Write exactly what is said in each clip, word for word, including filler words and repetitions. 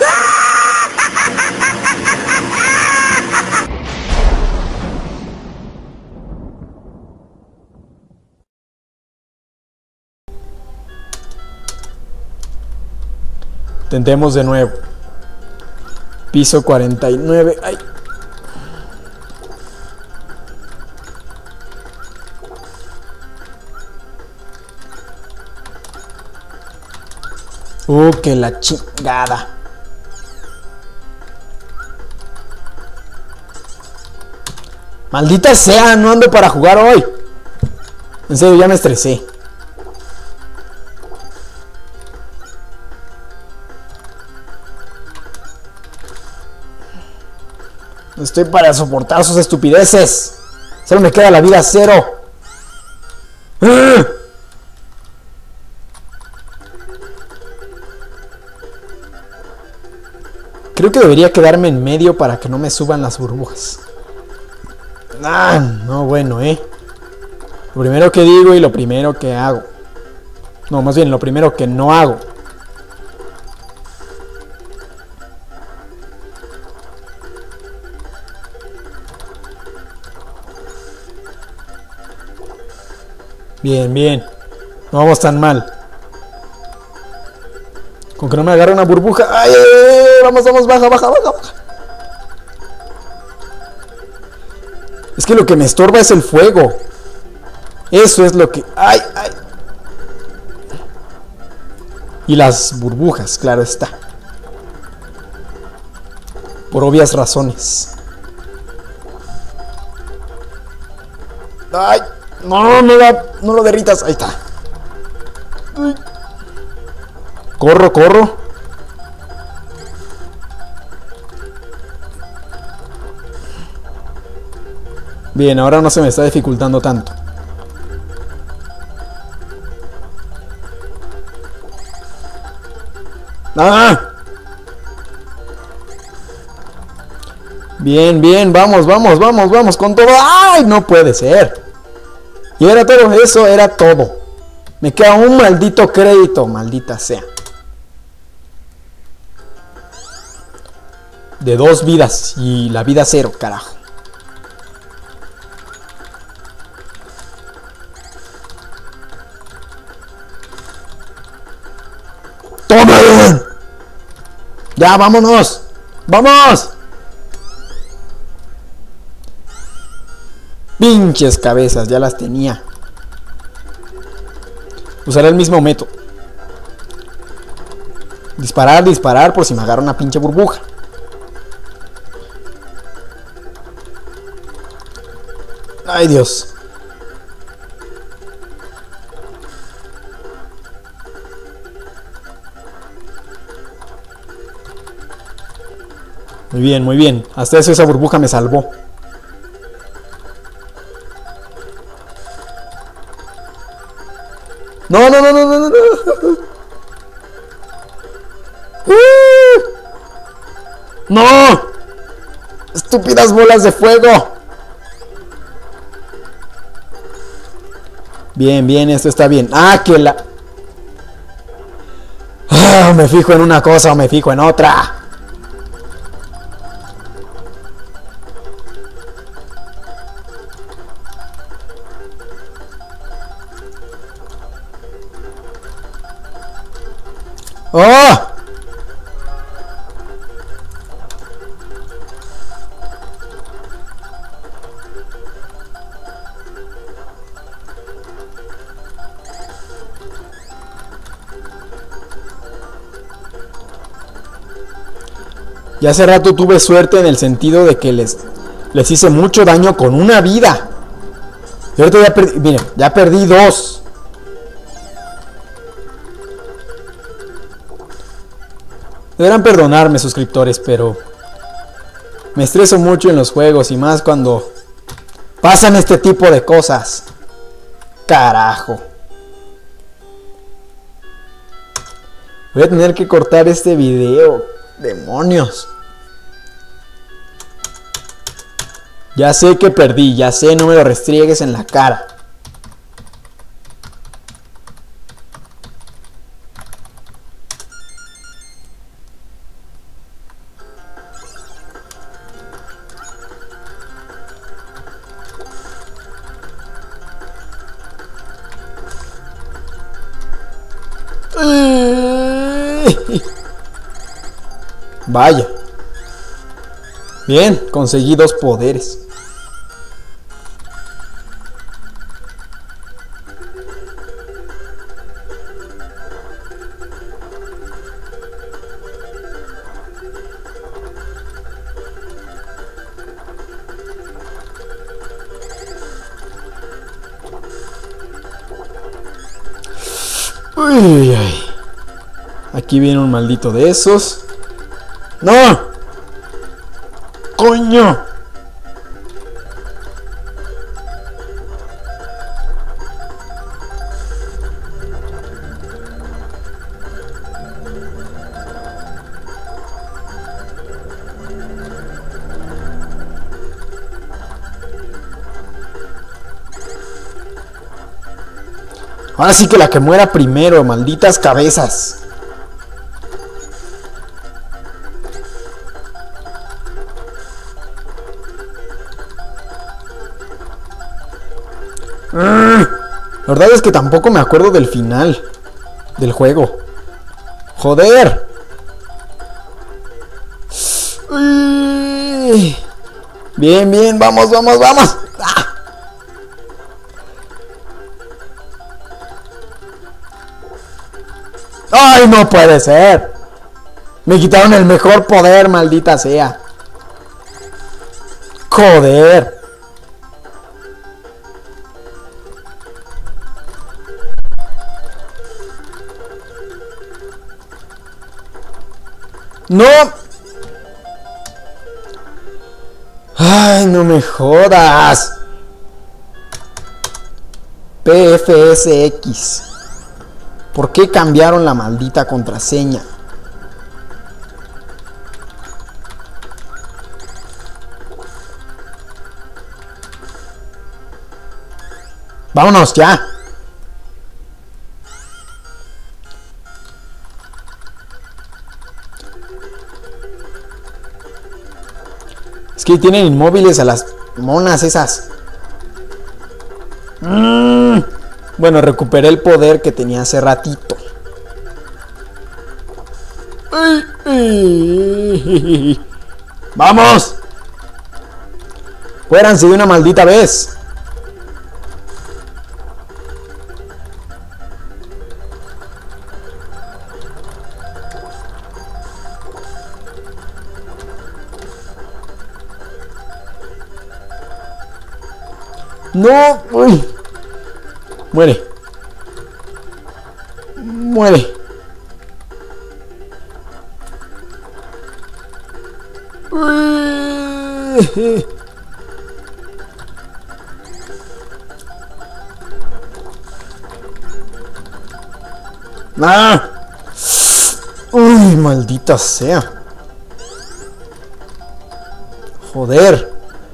Intentemos de nuevo. Piso cuarenta y nueve. Ay. Uh, que la chingada. Maldita sea, no ando para jugar hoy. En serio, ya me estresé. No estoy para soportar sus estupideces. Solo me queda la vida cero. ¡Ah! Creo que debería quedarme en medio para que no me suban las burbujas. Ah, no, bueno, eh. Lo primero que digo y lo primero que hago. No, más bien lo primero que no hago. Bien, bien. No vamos tan mal. Con que no me agarre una burbuja. ¡Ay, ay, ay! Vamos, vamos, baja, baja, baja, baja. Es que lo que me estorba es el fuego. Eso es lo que... ¡Ay, ay! Y las burbujas, claro está. Por obvias razones. ¡Ay! No, no, la, no lo derritas. Ahí está. Ay. Corro, corro. Bien, ahora no se me está dificultando tanto. ¡Ah! Bien, bien, vamos, vamos, vamos, vamos con todo. ¡Ay! No puede ser. Y era todo eso, era todo. Me queda un maldito crédito, maldita sea. De dos vidas y la vida cero, carajo. ¡Toma! Ya, vámonos. ¡Vamos! Pinches cabezas, ya las tenía. Usaré el mismo método. Disparar, disparar por si me agarra una pinche burbuja. Ay, Dios. Muy bien, muy bien. Hasta eso esa burbuja me salvó. No, no, no, no, no, no, no. ¡Uh! ¡No! ¡Estúpidas bolas de fuego! Bien, bien, esto está bien. ¡Ah, que la! Ah, me fijo en una cosa o me fijo en otra. ¡Oh! Ya hace rato tuve suerte en el sentido de que les, les hice mucho daño con una vida. Y ahorita ya perdí, miren, ya perdí dos. Deberán perdonarme, suscriptores, pero me estreso mucho en los juegos y más cuando pasan este tipo de cosas. Carajo. Voy a tener que cortar este video. Demonios. Ya sé que perdí, ya sé, no me lo restriegues en la cara. Vaya. Bien, conseguí dos poderes. Uy, ay. Aquí viene un maldito de esos. ¡No! ¡Coño! Ahora sí que la que muera primero, malditas cabezas. La verdad es que tampoco me acuerdo del final del juego. Joder. Uy. Bien, bien, vamos, vamos, vamos. ¡Ah! ¡Ay, no puede ser! Me quitaron el mejor poder, maldita sea. Joder. No. Ay, no me jodas. P F S X. ¿Por qué cambiaron la maldita contraseña? Vámonos ya. Es que tienen inmóviles a las monas esas. Mm. Bueno, recuperé el poder que tenía hace ratito. Ay, ay. ¡Vamos! ¡Fuéranse de una maldita vez! ¡No! ¡Uy! Muere. Muere. Uy. ¡Ah! Uy, maldita sea. Joder.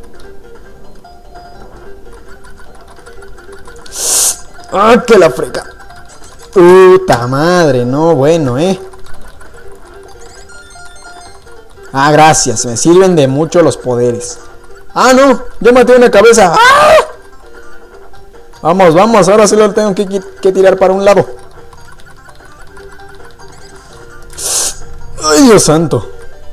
¡Ah, que la frega! ¡Puta madre! No, bueno, ¿eh? Ah, gracias. Me sirven de mucho los poderes. ¡Ah, no! ¡Yo maté una cabeza! ¡Ah! Vamos, vamos. Ahora solo tengo que, que tirar para un lado. ¡Ay, Dios santo!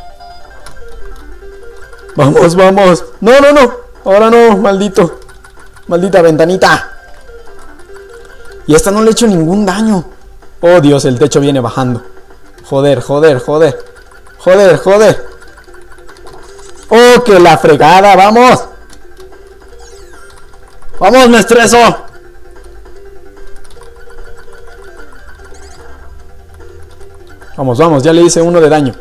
Vamos, vamos. ¡No, no, no! Ahora no, maldito. Maldita ventanita. Y esta no le he hecho ningún daño. Oh, Dios, el techo viene bajando. Joder, joder, joder. Joder, joder. Oh, que la fregada, vamos. Vamos, me estreso. Vamos, vamos, ya le hice uno de daño.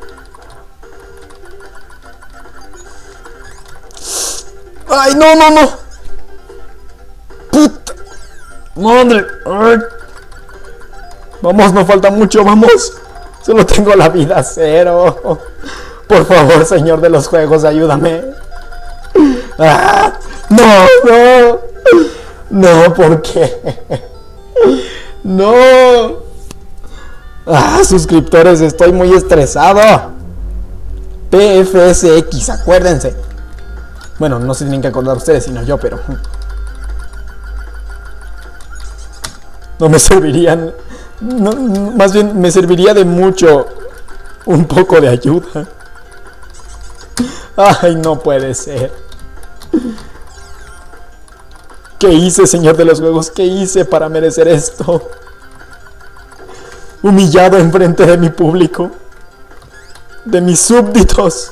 Ay, no, no, no. Puta madre. Ay. Vamos, no falta mucho, vamos. Solo tengo la vida cero. Por favor, señor de los juegos, ayúdame. Ah, no, no. No, ¿por qué? No. Ah, suscriptores, estoy muy estresado. P F S X, acuérdense. Bueno, no se tienen que acordar ustedes, sino yo, pero no me servirían. No, más bien me serviría de mucho un poco de ayuda. Ay, no puede ser. ¿Qué hice, señor de los juegos? ¿Qué hice para merecer esto? Humillado enfrente de mi público, de mis súbditos.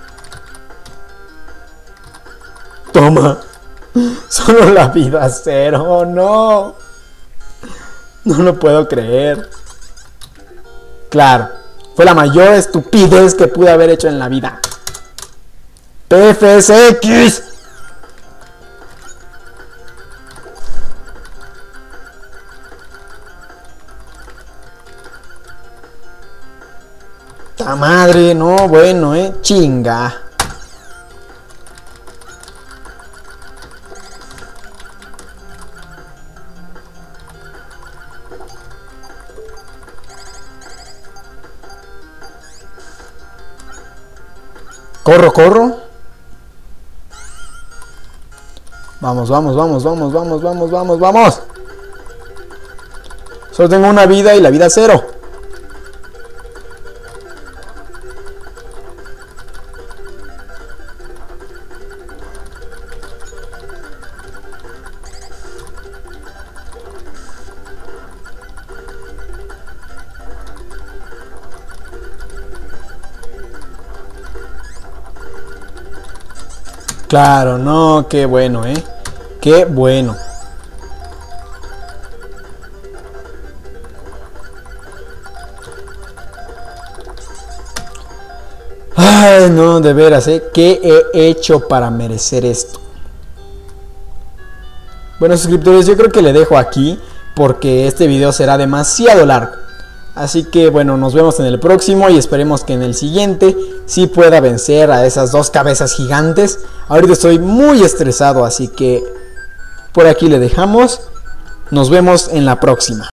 Toma. Solo la vida cero. Oh, no. No lo puedo creer. Claro, fue la mayor estupidez que pude haber hecho en la vida. P F S X. ¡Ta madre! No, bueno, eh. Chinga. Corro, corro. Vamos, vamos, vamos, vamos, vamos, vamos, vamos, vamos. Solo tengo una vida y la vida cero. Claro, no, qué bueno, eh. Qué bueno. Ay, no, de veras, eh. ¿Qué he hecho para merecer esto? Bueno, suscriptores, yo creo que le dejo aquí porque este video será demasiado largo. Así que bueno, nos vemos en el próximo y esperemos que en el siguiente sí pueda vencer a esas dos cabezas gigantes. Ahorita estoy muy estresado, así que por aquí le dejamos. Nos vemos en la próxima.